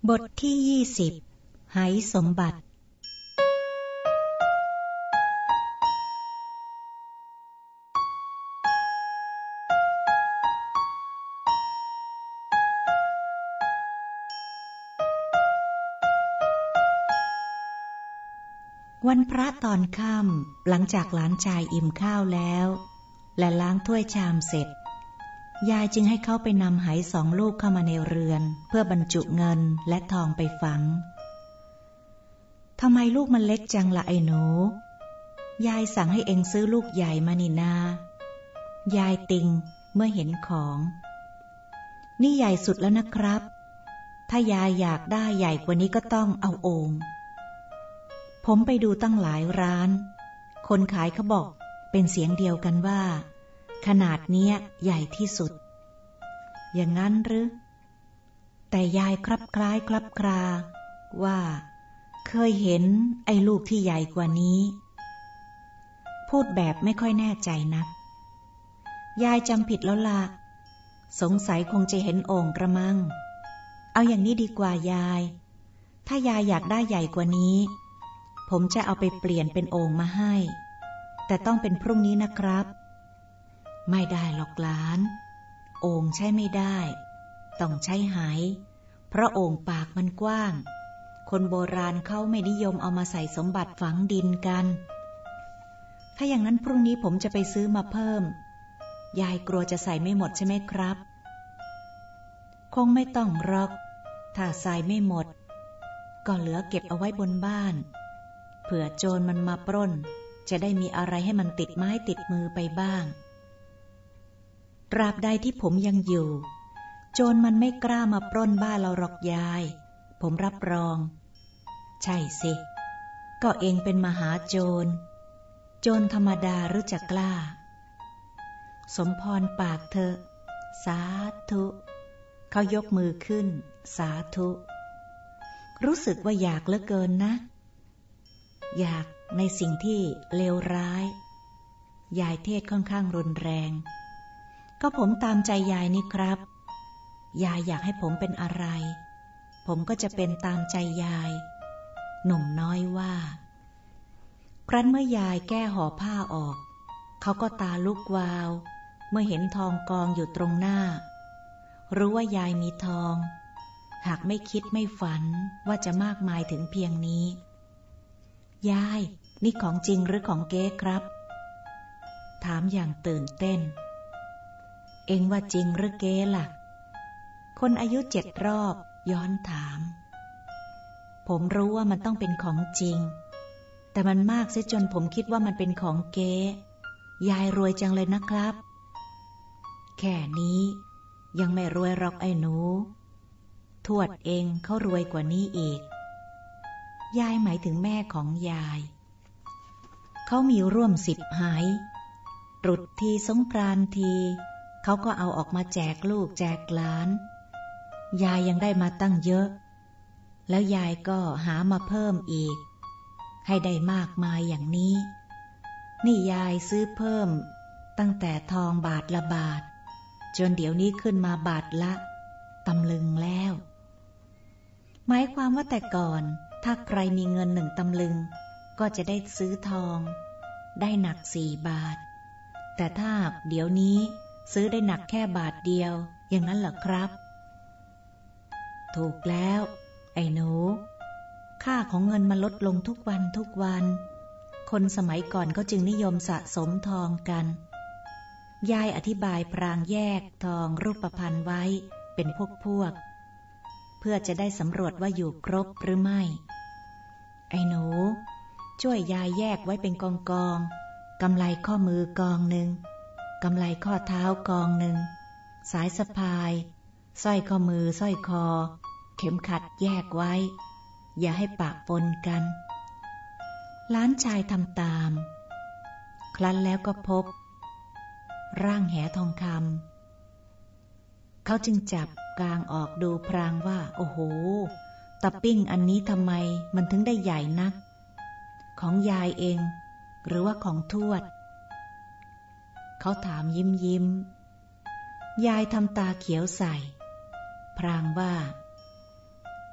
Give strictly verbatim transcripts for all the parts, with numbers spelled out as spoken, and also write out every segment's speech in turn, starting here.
บทที่ยี่สิบไหสมบัติวันพระตอนค่ำหลังจากหลานชายอิ่มข้าวแล้วและล้างถ้วยชามเสร็จยายจึงให้เขาไปนำไหสองลูกเข้ามาในเรือนเพื่อบรรจุเงินและทองไปฝังทำไมลูกมันเล็กจังล่ะไอ้หนูยายสั่งให้เองซื้อลูกใหญ่มานี่นายายติงเมื่อเห็นของนี่ใหญ่สุดแล้วนะครับถ้ายายอยากได้ใหญ่กว่านี้ก็ต้องเอาโอ่งผมไปดูตั้งหลายร้านคนขายเขาบอกเป็นเสียงเดียวกันว่าขนาดเนี้ยใหญ่ที่สุดอย่างนั้นหรือแต่ยายคลับคล้ายคลับคลาว่าเคยเห็นไอ้ลูกที่ใหญ่กว่านี้พูดแบบไม่ค่อยแน่ใจนักยายจำผิดแล้วล่ะสงสัยคงจะเห็นโอ่งกระมังเอาอย่างนี้ดีกว่ายายถ้ายายอยากได้ใหญ่กว่านี้ผมจะเอาไปเปลี่ยนเป็นโอ่งมาให้แต่ต้องเป็นพรุ่งนี้นะครับไม่ได้หรอกหลานโอ่งใช้ไม่ได้ต้องใช้ไหเพราะโอ่งปากมันกว้างคนโบราณเขาไม่นิยมเอามาใส่สมบัติฝังดินกันถ้าอย่างนั้นพรุ่งนี้ผมจะไปซื้อมาเพิ่มยายกลัวจะใส่ไม่หมดใช่ไหมครับคงไม่ต้องหรอกถ้าใส่ไม่หมดก็เหลือเก็บเอาไว้บนบ้านเผื่อโจรมันมาปล้นจะได้มีอะไรให้มันติดไม้ติดมือไปบ้างตราบใดที่ผมยังอยู่โจรมันไม่กล้ามาปล้นบ้านเราหรอกยายผมรับรองใช่สิก็เองเป็นมหาโจรโจรธรรมดาหรือจะกล้าสมพรปากเธอสาธุเขายกมือขึ้นสาธุรู้สึกว่าอยากเหลือเกินนะอยากในสิ่งที่เลวร้ายยายเทศค่อนข้างรุนแรงก็ผมตามใจยายนี่ครับยายอยากให้ผมเป็นอะไรผมก็จะเป็นตามใจยายหนุ่มน้อยว่าครั้นเมื่อยายแก้ห่อผ้าออกเขาก็ตาลุกวาวเมื่อเห็นทองกองอยู่ตรงหน้ารู้ว่ายายมีทองหากไม่คิดไม่ฝันว่าจะมากมายถึงเพียงนี้ยายนี่ของจริงหรือของเก๊ครับถามอย่างตื่นเต้นเอ็งว่าจริงหรือเก๊ล่ะคนอายุเจ็ดรอบย้อนถามผมรู้ว่ามันต้องเป็นของจริงแต่มันมากเสียจนผมคิดว่ามันเป็นของเก๊ยายรวยจังเลยนะครับแค่นี้ยังไม่รวยหรอกไอ้หนูทวดเองเขารวยกว่านี้อีกยายหมายถึงแม่ของยายเขามีร่วมสิบไหตรุษทีสงกรานต์ทีเขาก็เอาออกมาแจกลูกแจกหลานยายยังได้มาตั้งเยอะแล้วยายก็หามาเพิ่มอีกให้ได้มากมายอย่างนี้นี่ยายซื้อเพิ่มตั้งแต่ทองบาทละบาทจนเดี๋ยวนี้ขึ้นมาบาทละตำลึงแล้วหมายความว่าแต่ก่อนถ้าใครมีเงินหนึ่งตำลึงก็จะได้ซื้อทองได้หนักสี่บาทแต่ถ้าเดี๋ยวนี้ซื้อได้หนักแค่บาทเดียวอย่างนั้นเหรอครับถูกแล้วไอ้หนูค่าของเงินมันลดลงทุกวันทุกวันคนสมัยก่อนเขาจึงนิยมสะสมทองกันยายอธิบายพรางแยกทองรูปพรรณไว้เป็นพวกพวกเพื่อจะได้สำรวจว่าอยู่ครบหรือไม่ไอ้หนูช่วยยายแยกไว้เป็นกองกองกำไลข้อมือกองหนึ่งกำไลข้อเท้ากองหนึ่งสายสะพายสร้อยข้อมือสร้อยคอเข็มขัดแยกไว้อย่าให้ปะปนกันหลานชายทำตามครั้นแล้วก็พบร่างแหทองคำเขาจึงจับกางออกดูพรางว่าโอ้โหตะปิ้งอันนี้ทำไมมันถึงได้ใหญ่นักของยายเองหรือว่าของทวดเขาถามยิ้มยิ้มยายทำตาเขียวใส่พรางว่าไอ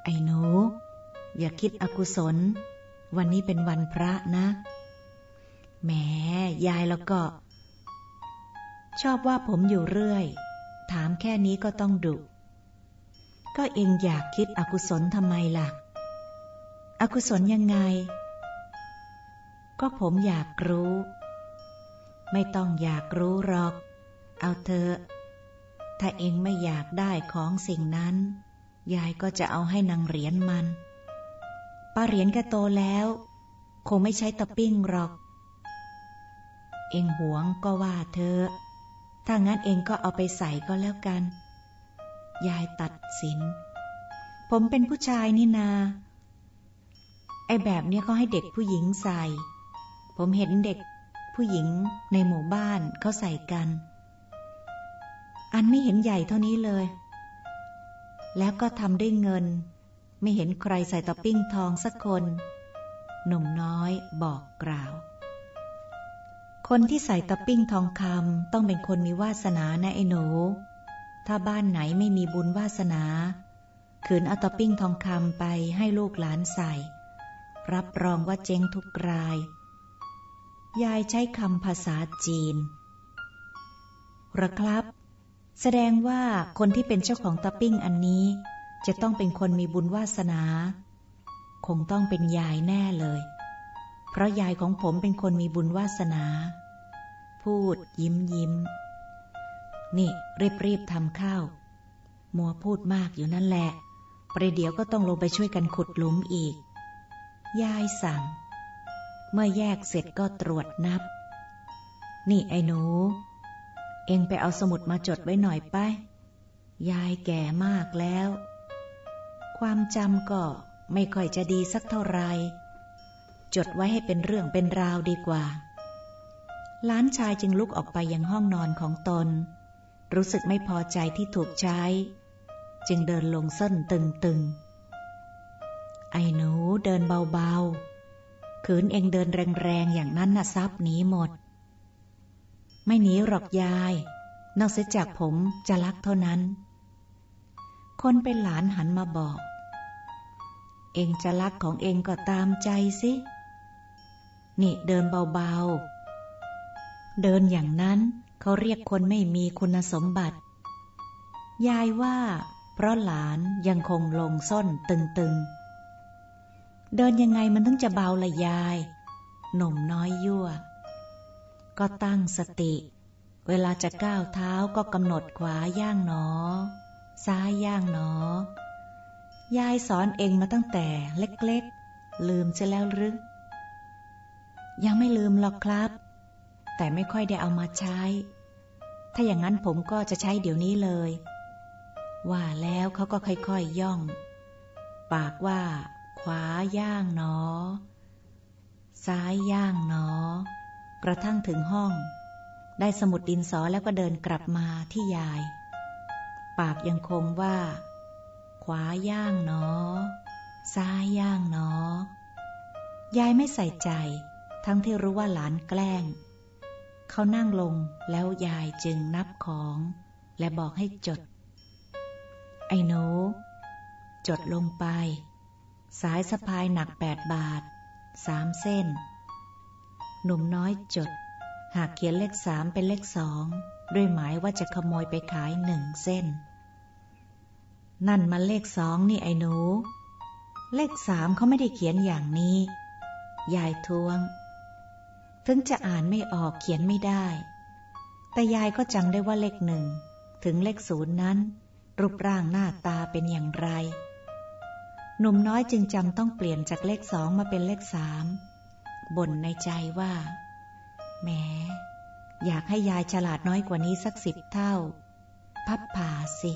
ไอ้หนูอย่าคิดอกุศลวันนี้เป็นวันพระนะแหมยายแล้วก็ชอบว่าผมอยู่เรื่อยถามแค่นี้ก็ต้องดุก็เองอยากคิดอกุศลทำไมล่ะอกุศลยังไงก็ผมอยากรู้ไม่ต้องอยากรู้หรอกเอาเถอะถ้าเองไม่อยากได้ของสิ่งนั้นยายก็จะเอาให้นางเหรียญมันป้าเหรียญแกโตแล้วคงไม่ใช้ตะปิ้งหรอกเองหวงก็ว่าเถอะถ้างั้นเองก็เอาไปใส่ก็แล้วกันยายตัดสินผมเป็นผู้ชายนี่นาไอ้แบบเนี้ยก็ให้เด็กผู้หญิงใส่ผมเห็นเด็กผู้หญิงในหมู่บ้านเขาใส่กันอันไม่เห็นใหญ่เท่านี้เลยแล้วก็ทำด้วยเงินไม่เห็นใครใส่ตะปิ้งทองสักคนหนุ่มน้อยบอกกล่าวคนที่ใส่ตะปิ้งทองคำต้องเป็นคนมีวาสนานะไอ้หนูถ้าบ้านไหนไม่มีบุญวาสนาขืนเอาตะปิ้งทองคำไปให้ลูกหลานใส่รับรองว่าเจ๊งทุกรายยายใช้คำภาษาจีนหรอครับแสดงว่าคนที่เป็นเจ้าของตะปิ้งอันนี้จะต้องเป็นคนมีบุญวาสนาคงต้องเป็นยายแน่เลยเพราะยายของผมเป็นคนมีบุญวาสนาพูดยิ้มยิ้มนี่รีบรีบทำข้าวมัวพูดมากอยู่นั่นแหละประเดี๋ยวก็ต้องลงไปช่วยกันขุดหลุมอีกยายสั่งเมื่อแยกเสร็จก็ตรวจนับนี่ไอ้หนูเอ็งไปเอาสมุดมาจดไว้หน่อยไปยายแก่มากแล้วความจำก็ไม่ค่อยจะดีสักเท่าไรจดไว้ให้เป็นเรื่องเป็นราวดีกว่าหลานชายจึงลุกออกไปยังห้องนอนของตนรู้สึกไม่พอใจที่ถูกใช้จึงเดินลงส้นตึงๆไอ้หนูเดินเบาๆขืนเอ็งเดินแรงๆอย่างนั้นน่ะทรัพย์หนีหมดไม่หนีหรอกยายนอกเสียจากผมจะลักเท่านั้นคนเป็นหลานหันมาบอกเอ็งจะลักของเอ็งก็ตามใจสินี่เดินเบาๆเดินอย่างนั้นเขาเรียกคนไม่มีคุณสมบัติยายว่าเพราะหลานยังคงลงส้นตึงๆเดินยังไงมันถึงจะเบาล่ะยายหนุ่มน้อยยั่วก็ตั้งสติเวลาจะก้าวเท้าก็กำหนดขวาย่างหนอซ้ายย่างหนอยายสอนเองมาตั้งแต่เล็กๆลืมจะแล้วหรือยังไม่ลืมหรอกครับแต่ไม่ค่อยได้เอามาใช้ถ้าอย่างนั้นผมก็จะใช้เดี๋ยวนี้เลยว่าแล้วเขาก็ค่อยๆย่องปากว่าขวาย่างหนอซ้ายย่างหนอกระทั่งถึงห้องได้สมุดดินสอแล้วก็เดินกลับมาที่ยายปากยังคงว่าขวาย่างหนอซ้ายย่างหนอยายไม่ใส่ใจทั้งที่รู้ว่าหลานแกล้งเขานั่งลงแล้วยายจึงนับของและบอกให้จดไอ้หนูจดลงไปสายสะพายหนักแปดบาทสามเส้นหนุ่มน้อยจดหากเขียนเลขสามเป็นเลขสองด้วยหมายว่าจะขโมยไปขายหนึ่งเส้นนั่นมันเลขสองนี่ไอ้หนูเลขสามเขาไม่ได้เขียนอย่างนี้ยายท้วงถึงจะอ่านไม่ออกเขียนไม่ได้แต่ยายก็จำได้ว่าเลขหนึ่งถึงเลขศูนย์นั้นรูปร่างหน้าตาเป็นอย่างไรหนุ่มน้อยจึงจำต้องเปลี่ยนจากเลขสองมาเป็นเลขสามบ่นในใจว่าแหมอยากให้ยายฉลาดน้อยกว่านี้สักสิบเท่าพับผ่าสิ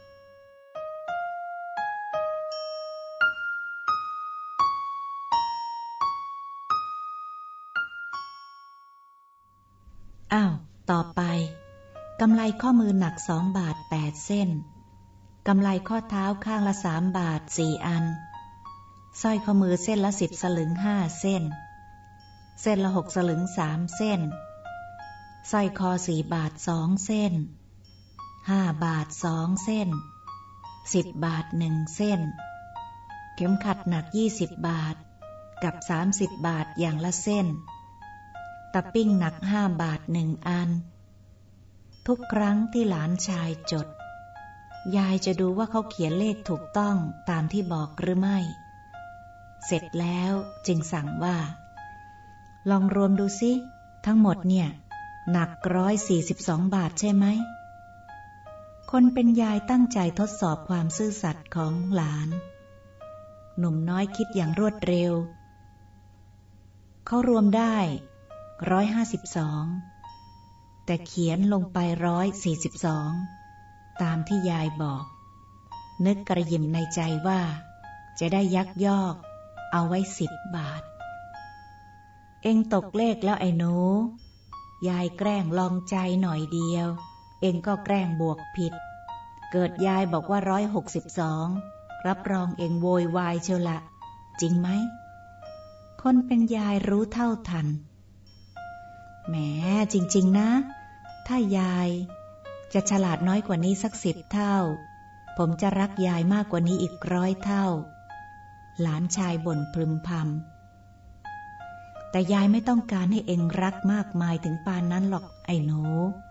อ้าวต่อไปกำไลข้อมือหนักสองบาทแปดเส้นกำไลข้อเท้าข้างละสามบาทสี่อันสร้อยข้อมือเส้นละสิบสลึงห้าเส้นเส้นละหกสลึงสามเส้นสร้อยคอสี่บาทสองเส้นห้าบาทสองเส้นสิบบาทหนึ่งเส้นเข็มขัดหนักยี่สิบบาทกับสามสิบบาทอย่างละเส้นตะปิ้งหนักห้าบาทหนึ่งอันทุกครั้งที่หลานชายจดยายจะดูว่าเขาเขียนเลขถูกต้องตามที่บอกหรือไม่เสร็จแล้วจึงสั่งว่าลองรวมดูสิทั้งหมดเนี่ยหนักร้อยสี่สิบสองบาทใช่ไหมคนเป็นยายตั้งใจทดสอบความซื่อสัตย์ของหลานหนุ่มน้อยคิดอย่างรวดเร็วเขารวมได้ร้อยห้าสิบสองแต่เขียนลงไปร้อยสี่สิบสองตามที่ยายบอกนึกกระยิมในใจว่าจะได้ยักยอกเอาไว้สิบบาทเอ็งตกเลขแล้วไอ้หนูยายแกล้งลองใจหน่อยเดียวเอ็งก็แกล้งบวกผิดเกิดยายบอกว่าร้อยหกสิบสองรับรองเอ็งโวยวายเชียวละจริงไหมคนเป็นยายรู้เท่าทันแหมจริงๆนะถ้ายายจะฉลาดน้อยกว่านี้สักสิบเท่าผมจะรักยายมากกว่านี้อีกร้อยเท่าหลานชายบ่นพึมพำแต่ยายไม่ต้องการให้เอ็งรักมากมายถึงปานนั้นหรอกไอ้หนู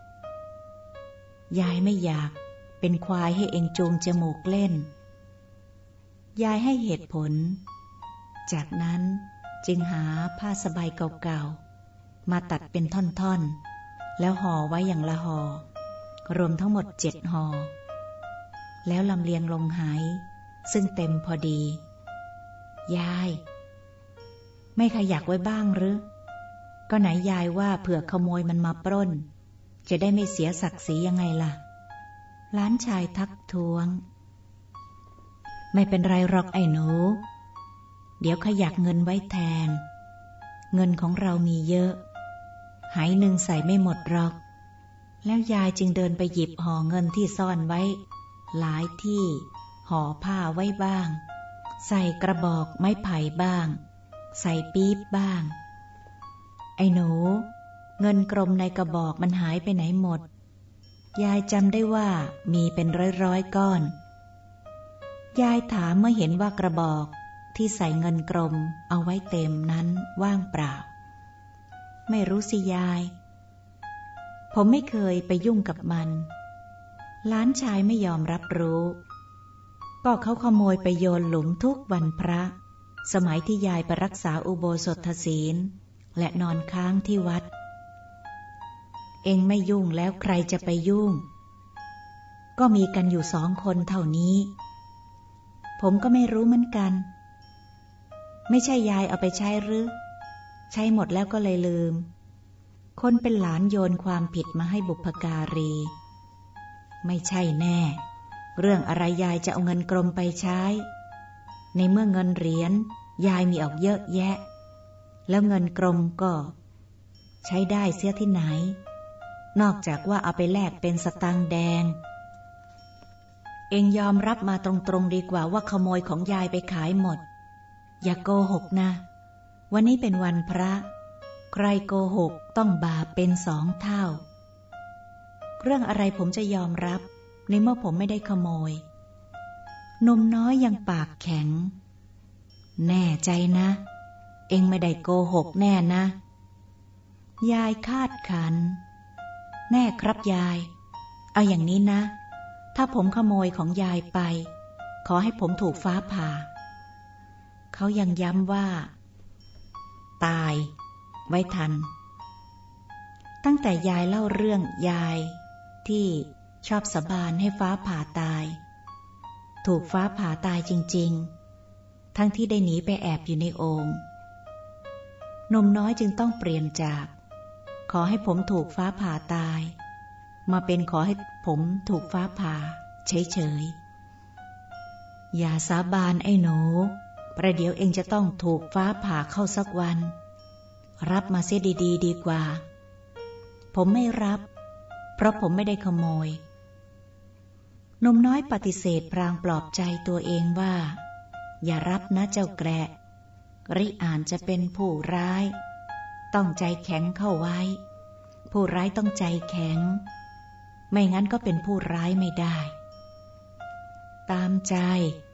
ยายไม่อยากเป็นควายให้เอ็งจูงจมูกเล่นยายให้เหตุผลจากนั้นจึงหาผ้าสบายเก่าๆมาตัดเป็นท่อนๆแล้วห่อไว้อย่างละห่อรวมทั้งหมดเจ็ดห่อแล้วลำเลียงลงหายซึ่งเต็มพอดียายไม่ขยักไว้บ้างหรือก็ไหนยายว่าเผื่อขโมยมันมาปล้นจะได้ไม่เสียศักดิ์ศรียังไงล่ะหลานชายทักท้วงไม่เป็นไรหรอกไอ้หนูเดี๋ยวขยักเงินไว้แทนเงินของเรามีเยอะหายหนึ่งใส่ไม่หมดหรอกแล้วยายจึงเดินไปหยิบห่อเงินที่ซ่อนไว้หลายที่ห่อผ้าไว้บ้างใส่กระบอกไม้ไผ่บ้างใส่ปี๊บบ้างไอ้หนูเงินกลมในกระบอกมันหายไปไหนหมดยายจำได้ว่ามีเป็นร้อยๆก้อนยายถามเมื่อเห็นว่ากระบอกที่ใส่เงินกลมเอาไว้เต็มนั้นว่างเปล่าไม่รู้สิยายผมไม่เคยไปยุ่งกับมันหลานชายไม่ยอมรับรู้ก็เขาขโมยไปโยนหลุมทุกวันพระสมัยที่ยายไปรักษาอุโบสถศีลและนอนค้างที่วัดเอ็งไม่ยุ่งแล้วใครจะไปยุ่งก็มีกันอยู่สองคนเท่านี้ผมก็ไม่รู้เหมือนกันไม่ใช่ยายเอาไปใช้หรือใช้หมดแล้วก็เลยลืมคนเป็นหลานโยนความผิดมาให้บุพการีไม่ใช่แน่เรื่องอะไรยายจะเอาเงินกลมไปใช้ในเมื่อเงินเหรียญยายมีออกเยอะแยะแล้วเงินกลมก็ใช้ได้เสียที่ไหนนอกจากว่าเอาไปแลกเป็นสตางค์แดงเองยอมรับมาตรงๆดีกว่าว่าขโมยของยายไปขายหมดอย่าโกหกนะวันนี้เป็นวันพระใครโกหกต้องบาปเป็นสองเท่าเรื่องอะไรผมจะยอมรับในเมื่อผมไม่ได้ขโมยหนุ่มน้อยยังปากแข็งแน่ใจนะเองไม่ได้โกหกแน่นะยายคาดขันแน่ครับยายเอาอย่างนี้นะถ้าผมขโมยของยายไปขอให้ผมถูกฟ้าผ่าเขายังย้ำว่าตายไว้ทันตั้งแต่ยายเล่าเรื่องยายที่ชอบสาบานให้ฟ้าผ่าตายถูกฟ้าผ่าตายจริงๆทั้งที่ได้หนีไปแอบอยู่ในโอ่งหนุ่มน้อยจึงต้องเปลี่ยนจากขอให้ผมถูกฟ้าผ่าตายมาเป็นขอให้ผมถูกฟ้าผ่าเฉยๆอย่าสาบานไอ้หนูประเดี๋ยวเองจะต้องถูกฟ้าผ่าเข้าสักวันรับมาเสียดีๆดีกว่าผมไม่รับเพราะผมไม่ได้ขโมยหนุ่มน้อยปฏิเสธพลางปลอบใจตัวเองว่าอย่ารับนะเจ้าแกระริอ่านจะเป็นผู้ร้ายต้องใจแข็งเข้าไว้ผู้ร้ายต้องใจแข็งไม่งั้นก็เป็นผู้ร้ายไม่ได้ตามใจ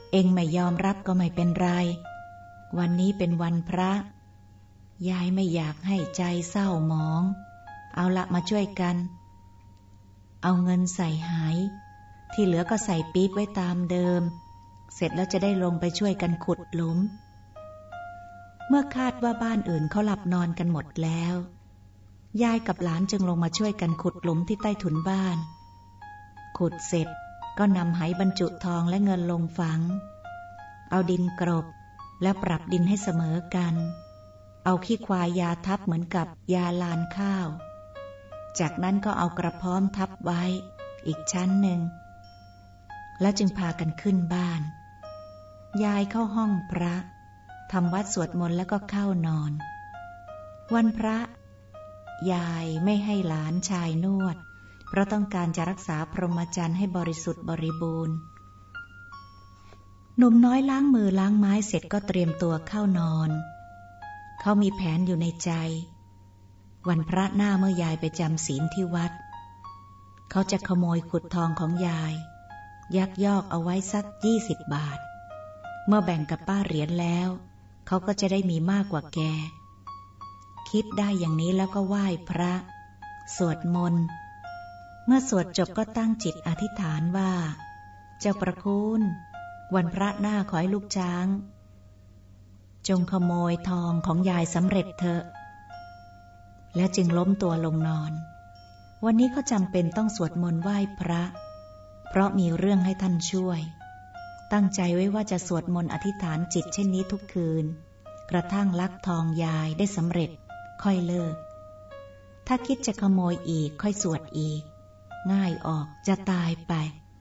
เองไม่ยอมรับก็ไม่เป็นไรวันนี้เป็นวันพระยายไม่อยากให้ใจเศร้าหมองเอาละมาช่วยกันเอาเงินใส่หายที่เหลือก็ใส่ปี๊บไว้ตามเดิมเสร็จแล้วจะได้ลงไปช่วยกันขุดหลุมเมื่อคาดว่าบ้านอื่นเขาหลับนอนกันหมดแล้วยายกับหลานจึงลงมาช่วยกันขุดหลุมที่ใต้ถุนบ้านขุดเสร็จก็นำไหบรรจุทองและเงินลงฝังเอาดินกรบและปรับดินให้เสมอกันเอาขี้ควายยาทับเหมือนกับยาลานข้าวจากนั้นก็เอากระพร้อมทับไว้อีกชั้นหนึ่งแล้วจึงพากันขึ้นบ้านยายเข้าห้องพระทำวัดสวดมนต์แล้วก็เข้านอนวันพระยายไม่ให้หลานชายนวดเพราะต้องการจะรักษาพรหมจรรย์ให้บริสุทธิ์บริบูรณ์หนุ่มน้อยล้างมือล้างไม้เสร็จก็เตรียมตัวเข้านอนเขามีแผนอยู่ในใจวันพระหน้าเมื่อยายไปจำศีลที่วัดเขาจะขโมยขุดทองของยายยักยอกเอาไว้สักยี่สิบบาทเมื่อแบ่งกับป้าเหรียญแล้วเขาก็จะได้มีมากกว่าแกคิดได้อย่างนี้แล้วก็ไหว้พระสวดมนต์เมื่อสวดจบก็ตั้งจิตอธิษฐานว่าเจ้าประคุณวันพระหน้าขอให้ลูกช้างจงขโมยทองของยายสำเร็จเถอะและจึงล้มตัวลงนอนวันนี้เขาจำเป็นต้องสวดมนต์ไหว้พระเพราะมีเรื่องให้ท่านช่วยตั้งใจไว้ว่าจะสวดมนต์อธิษฐานจิตเช่นนี้ทุกคืนกระทั่งลักทองยายได้สำเร็จค่อยเลิกถ้าคิดจะขโมยอีกค่อยสวดอีกง่ายออกจะตายไป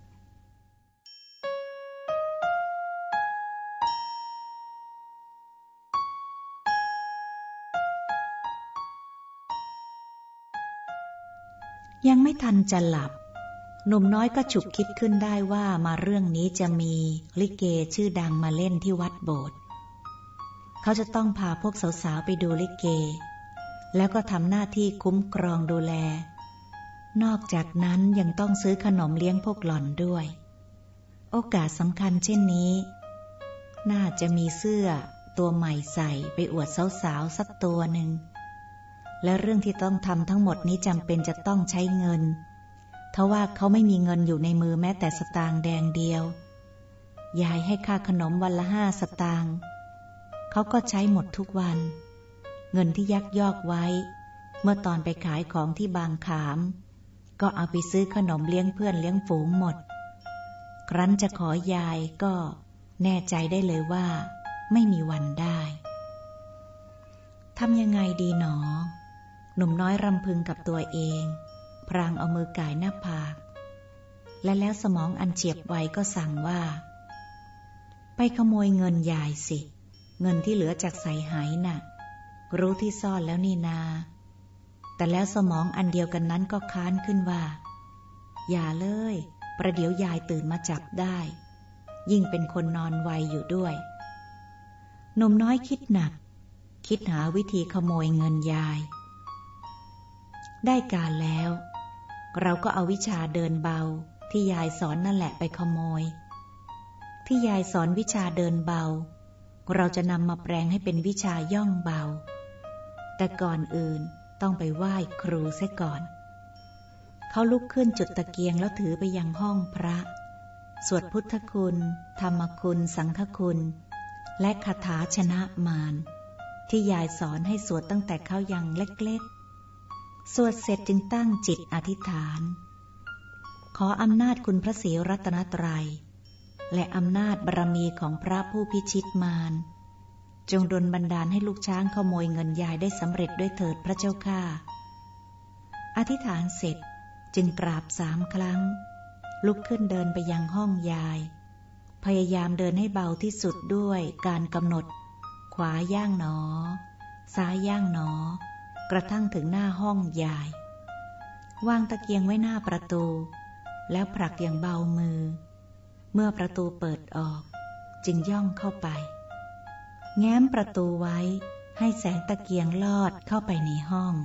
ยังไม่ทันจะหลับหนุ่มน้อยก็ฉุกคิดขึ้นได้ว่ามาเรื่องนี้จะมีลิเกชื่อดังมาเล่นที่วัดโบสถ์เขาจะต้องพาพวกสาวๆไปดูลิเกแล้วก็ทำหน้าที่คุ้มครองดูแลนอกจากนั้นยังต้องซื้อขนมเลี้ยงพวกหล่อนด้วยโอกาสสำคัญเช่นนี้น่าจะมีเสื้อตัวใหม่ใส่ไปอวดสาวๆสักตัวหนึ่งและเรื่องที่ต้องทำทั้งหมดนี้จำเป็นจะต้องใช้เงินทว่าเขาไม่มีเงินอยู่ในมือแม้แต่สตางค์แดงเดียวยายให้ค่าขนมวันละห้าสตางค์เขาก็ใช้หมดทุกวันเงินที่ยักยอกไว้เมื่อตอนไปขายของที่บางขามก็เอาไปซื้อขนมเลี้ยงเพื่อนเลี้ยงฝูงหมดครั้นจะขอยายก็แน่ใจได้เลยว่าไม่มีวันได้ทำยังไงดีหนอหนุ่มน้อยรำพึงกับตัวเองพรางเอามือก่ายหน้าผากและแล้วสมองอันเฉียบไวก็สั่งว่าไปขโมยเงินยายสิเงินที่เหลือจากใส่หายน่ะรู้ที่ซ่อนแล้วนี่นาแต่แล้วสมองอันเดียวกันนั้นก็ค้านขึ้นว่าอย่าเลยประเดี๋ยวยายตื่นมาจับได้ยิ่งเป็นคนนอนไวอยู่ด้วยหนุ่มน้อยคิดหนักคิดหาวิธีขโมยเงินยายได้การแล้วเราก็เอาวิชาเดินเบาที่ยายสอนนั่นแหละไปขโมยที่ยายสอนวิชาเดินเบาเราจะนำมาแปลงให้เป็นวิชาย่องเบาแต่ก่อนอื่นต้องไปไหว้ครูเสียก่อนเขาลุกขึ้นจุดตะเกียงแล้วถือไปยังห้องพระสวดพุทธคุณธรรมคุณสังฆคุณและคาถาชนะมารที่ยายสอนให้สวดตั้งแต่เขายังเล็กๆสวดเสร็จจึงตั้งจิตอธิษฐานขออำนาจคุณพระศรีรัตนตรัยและอำนาจบารมีของพระผู้พิชิตมารจงดลบันดาลให้ลูกช้างขโมยเงินยายได้สำเร็จด้วยเถิดพระเจ้าข้าอธิษฐานเสร็จจึงกราบสามครั้งลุกขึ้นเดินไปยังห้องยายพยายามเดินให้เบาที่สุดด้วยการกำหนดขวาย่างหนอซ้ายย่างหนอกระทั่งถึงหน้าห้องยายวางตะเกียงไว้หน้าประตูแล้วผลักอย่างเบามือเมื่อประตูเปิดออกจึงย่องเข้าไปแง้มประตูไว้ให้แสงตะเกียงลอดเข้าไปในห้อง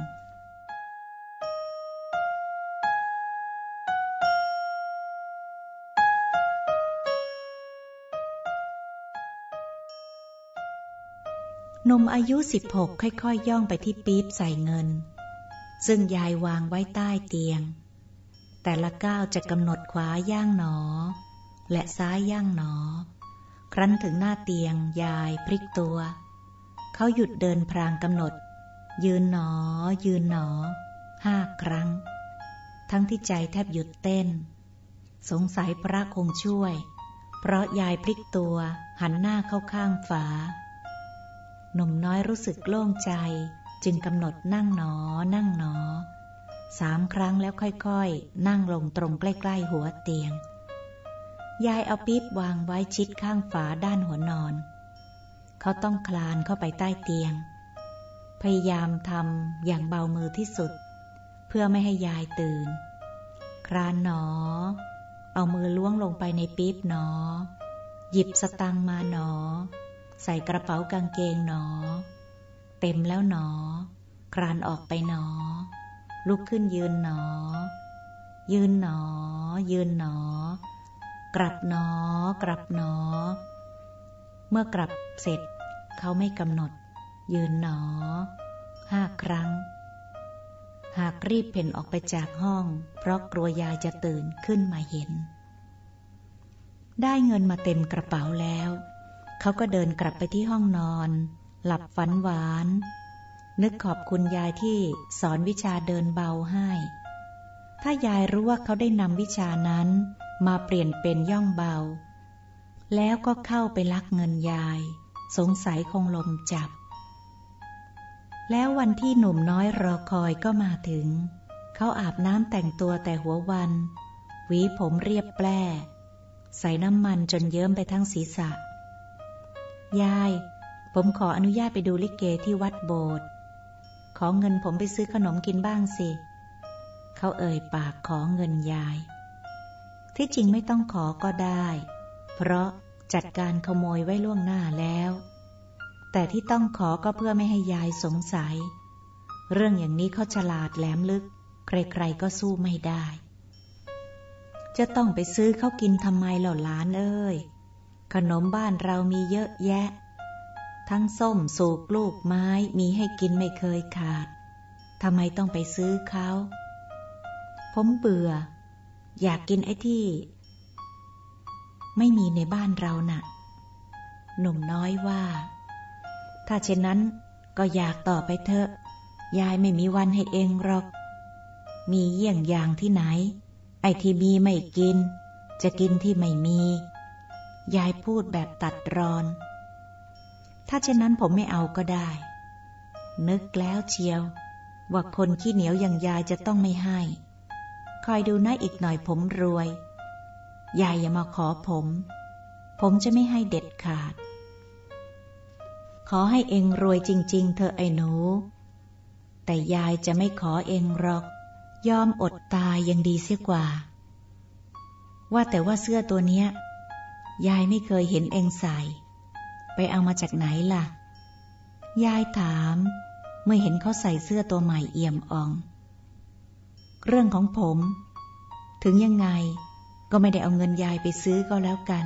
หนุ่มอายุสิบหกค่อยๆ ย่องไปที่ปี๊บใส่เงินซึ่งยายวางไว้ใต้เตียงแต่ละก้าวจะกำหนดขวาย่างหนอและซ้ายย่างหนอครั้นถึงหน้าเตียงยายพลิกตัวเขาหยุดเดินพรางกำหนดยืนหนอยืนหนอห้าครั้งทั้งที่ใจแทบหยุดเต้นสงสัยพระคงช่วยเพราะยายพลิกตัวหันหน้าเข้าข้างฝาหนุ่มน้อยรู้สึกโล่งใจจึงกำหนดนั่งหนอนั่งหนอสามครั้งแล้วค่อยๆนั่งลงตรงใกล้ๆหัวเตียงยายเอาปี๊บวางไว้ชิดข้างฝาด้านหัวนอนเขาต้องคลานเข้าไปใต้เตียงพยายามทำอย่างเบามือที่สุดเพื่อไม่ให้ยายตื่นคลานหนอเอามือล้วงลงไปในปี๊บหนอหยิบสตังค์มาหนอใส่กระเป๋ากางเกงหนอเต็มแล้วหนอคลานออกไปหนอลุกขึ้นยืนหนอยืนหนอยืนหนอกลับหนอกลับหนอเมื่อกลับเสร็จเขาไม่กำหนดยืนหนอห้าครั้งหากรีบเพ่นออกไปจากห้องเพราะกลัวยายจะตื่นขึ้นมาเห็นได้เงินมาเต็มกระเป๋าแล้วเขาก็เดินกลับไปที่ห้องนอนหลับฝันหวานนึกขอบคุณยายที่สอนวิชาเดินเบาให้ถ้ายายรู้ว่าเขาได้นำวิชานั้นมาเปลี่ยนเป็นย่องเบาแล้วก็เข้าไปลักเงินยายสงสัยคงลมจับแล้ววันที่หนุ่มน้อยรอคอยก็มาถึงเขาอาบน้ำแต่งตัวแต่หัววันหวีผมเรียบแปร่ใส่น้ำมันจนเยิ้มไปทั้งศีรษะยายผมขออนุญาตไปดูลิเกที่วัดโบสถ์ขอเงินผมไปซื้อขนมกินบ้างสิเขาเอ่ยปากขอเงินยายที่จริงไม่ต้องขอก็ได้เพราะจัดการขโมยไว้ล่วงหน้าแล้วแต่ที่ต้องขอก็เพื่อไม่ให้ยายสงสัยเรื่องอย่างนี้เขาฉลาดแหลมลึกใครๆก็สู้ไม่ได้จะต้องไปซื้อเขากินทำไมเหล่าหลานเอ้ยขนมบ้านเรามีเยอะแยะทั้งส้มสูกลูกไม้มีให้กินไม่เคยขาดทำไมต้องไปซื้อเขาผมเบื่ออยากกินไอ้ที่ไม่มีในบ้านเราน่ะหนุ่มน้อยว่าถ้าเช่นนั้นก็อยากต่อไปเถอะยายไม่มีวันให้เองหรอกมีเยี่ยงอย่างที่ไหนไอ้ที่มีไม่กินจะกินที่ไม่มียายพูดแบบตัดรอนถ้าเช่นนั้นผมไม่เอาก็ได้นึกแล้วเชียวว่าคนขี้เหนียวอย่างยายจะต้องไม่ให้คอยดูนะอีกหน่อยผมรวยยายอย่ามาขอผมผมจะไม่ให้เด็ดขาดขอให้เองรวยจริงๆเธอไอ้หนูแต่ยายจะไม่ขอเองหรอกยอมอดตายยังดีเสียกว่าว่าแต่ว่าเสื้อตัวเนี้ยยายไม่เคยเห็นเองใส่ไปเอามาจากไหนล่ะยายถามเมื่อเห็นเขาใส่เสื้อตัวใหม่เอี่ยมอ่องเรื่องของผมถึงยังไงก็ไม่ได้เอาเงินยายไปซื้อก็แล้วกัน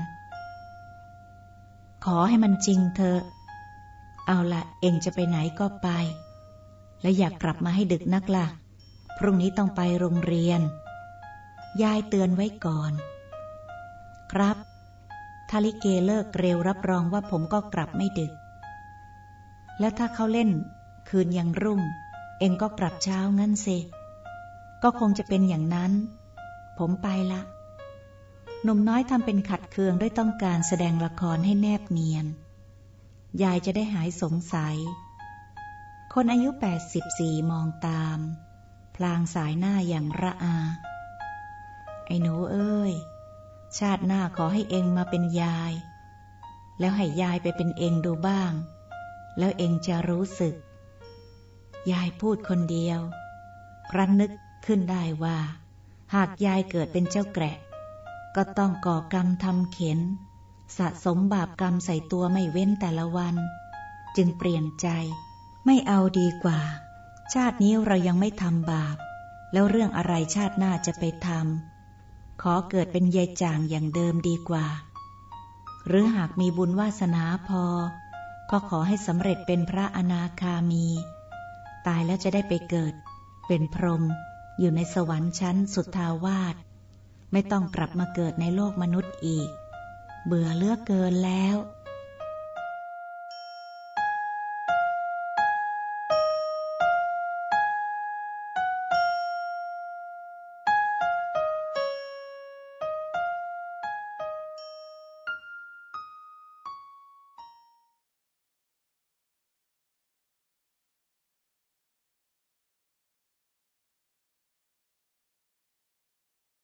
ขอให้มันจริงเถอะเอาละเองจะไปไหนก็ไปและอยากกลับมาให้ดึกนักล่ะพรุ่งนี้ต้องไปโรงเรียนยายเตือนไว้ก่อนครับถ้าลิเกเลิกเร็วรับรองว่าผมก็กลับไม่ดึกแล้วถ้าเขาเล่นคืนยังรุ่งเองก็กลับเช้างั้นสิก็คงจะเป็นอย่างนั้นผมไปละหนุ่มน้อยทำเป็นขัดเคืองด้วยต้องการแสดงละครให้แนบเนียนยายจะได้หายสงสัยคนอายุแปดสิบสี่มองตามพลางสายหน้าอย่างระอาไอ้หนูเอ้ยชาติหน้าขอให้เองมาเป็นยายแล้วให้ยายไปเป็นเองดูบ้างแล้วเองจะรู้สึกยายพูดคนเดียวครั้นนึกขึ้นได้ว่าหากยายเกิดเป็นเจ้าแกระก็ต้องก่อกรรมทำเข็ญสะสมบาปกรรมใส่ตัวไม่เว้นแต่ละวันจึงเปลี่ยนใจไม่เอาดีกว่าชาตินี้เรายังไม่ทำบาปแล้วเรื่องอะไรชาติหน้าจะไปทำขอเกิดเป็นยายจางอย่างเดิมดีกว่าหรือหากมีบุญวาสนาพอก็ขอให้สำเร็จเป็นพระอนาคามีตายแล้วจะได้ไปเกิดเป็นพรหมอยู่ในสวรรค์ชั้นสุทธาวาสไม่ต้องกลับมาเกิดในโลกมนุษย์อีกเบื่อเหลือเกินแล้ว